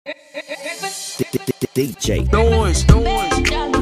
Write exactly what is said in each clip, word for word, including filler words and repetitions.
D J Noise, noise.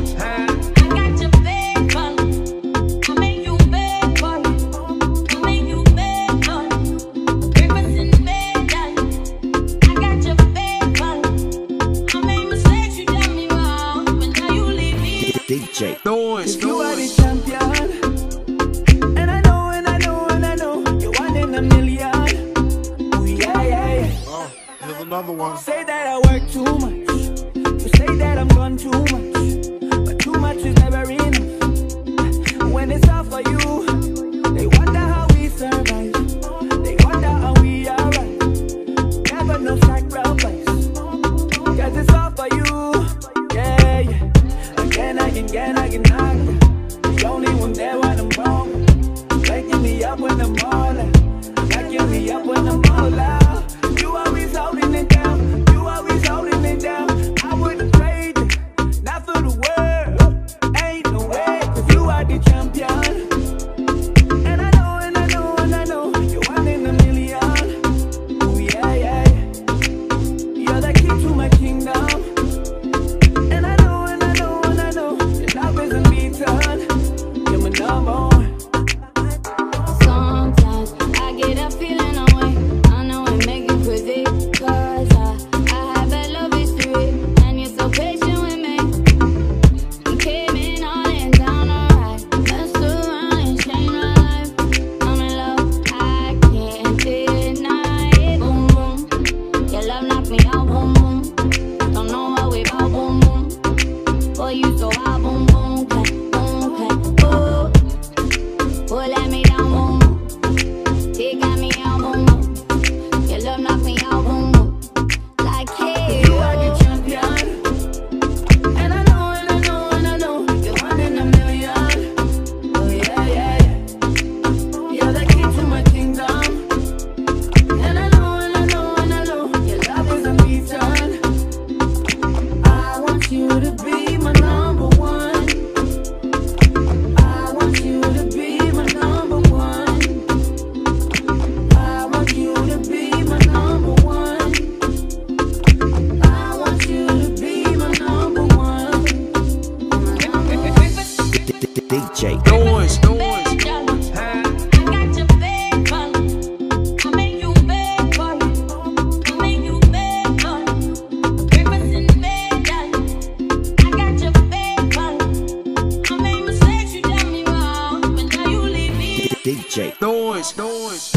D J Noise, You are the noise. champion, and I know, and I know, and I know you're one in a million. Oh yeah, yeah, yeah. Oh, here's another one. Say that I work too much. You say that I'm gone too much, but too much is never enough. When it's all for you, they wonder how we survive. They wonder how we are right. Never no sacrifice, 'cause it's all for you. Yeah, yeah. Again, again, again, again, again. The only one there when I'm wrong. Waking me up when I'm all out. Waking me up when I'm all out. You always holding it down. You always holding it down. I wouldn't trade it, not for the world. Ain't no way, 'cause you are the champion. And I know, and I know, and I know you're one in a million. Oh yeah, yeah, yeah. You're the key to my kingdom. And I know, and I know, and I know your love isn't beaten. You're my number one. Sometimes I get a feeling away. I know it make you crazy, 'cause I, I have a love history, and you're so patient with me. You came in on and down alright, messed around and changed my life. I'm in love, I can't deny it. Boom boom, your love knocked me out. Boom boom, don't know what we about. Boom boom, boy you so hot. Boom boom, okay, boom okay, oh. Boy, let me down, boom, boom. He got me out, boom, boom. Your love knocked me out, boom, boom. Like hell. You are the champion. And I know, and I know, and I know you're one in a million. Oh yeah, yeah, yeah. You're the key to my kingdom. And I know, and I know, and I know your love isn't beaten. I want you to be my number one. I want you to be my number one. I want you to be my number one. I want you to be my number one. D J Noise, noise. D J Noise, noise.